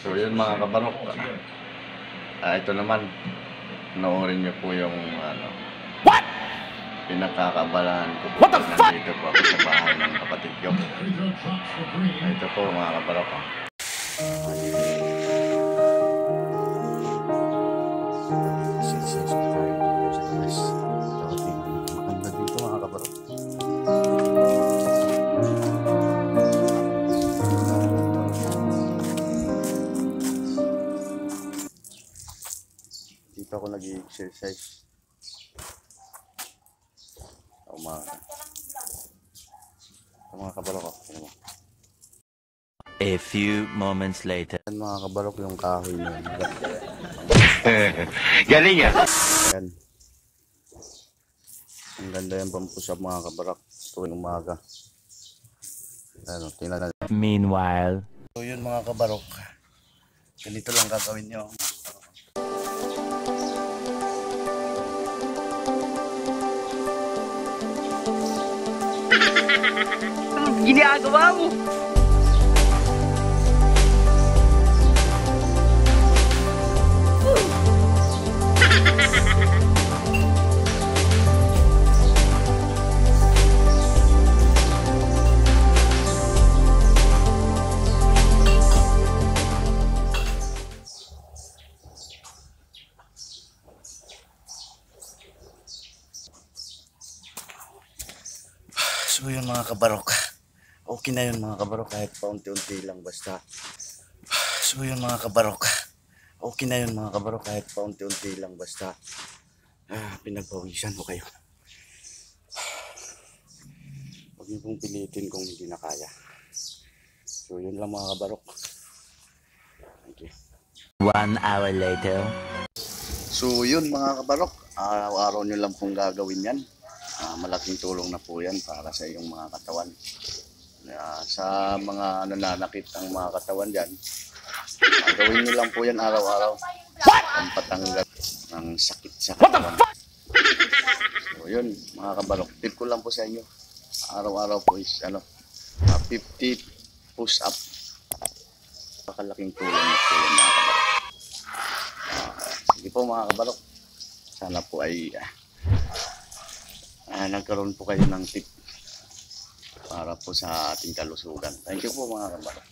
So yun mga kabarok. Ito naman, panoorin niyo po yung What? pinagkakabalahan ko po. What the fuck? Nandito po ako sa bahay ng kapatid ko. Ito po mga kabarok. Maganda dito mga kabarok. Dito ako nag-exercise. Mga kabarok ko. A few moments later. Yan mga kabarok yung kahoy niya. Galing yan. Yan. Ang ganda yung pampusap mga kabarok. Tuwing umaga. Tingnan natin. Meanwhile. So yun mga kabarok. Ganito lang gagawin nyo. Ginagawa mo? So yun mga kabarok. Okay na yun mga kabarok kahit paunti-unti lang basta. So yun mga kabarok. Okay na yun mga kabarok kahit paunti-unti lang basta. Pinagpawisan ko kayo. Huwag niyo pong pilitin kung hindi na kaya. So yun lang mga kabarok. Thank you. 1 hour later. So yun mga kabarok. Araw-araw nyo lang pong gagawin yan. Malaking tulong na po yan para sa iyong mga katawan. Sa mga nananakit ang mga katawan dyan, gawin nyo lang po yan araw-araw. Pampatanggal ng sakit sa katawan. So yun mga kabarok, tip ko lang po sa inyo. Araw-araw po is 50 push up. Pakalaking tulong na po yan mga kabarok. Sige po mga kabarok, sana po ay nagkaroon po kayo ng tip para po sa ating kalusugan. Thank you po mga kabarok.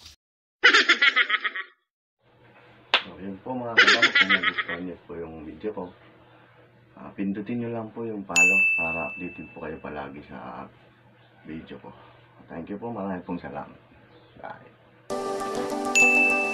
So yun po mga kabarok, kung nagustuhan niyo po yung video ko, pindutin niyo lang po yung follow para updated po kayo palagi sa video ko. Thank you po, maraming pong salamat. Bye.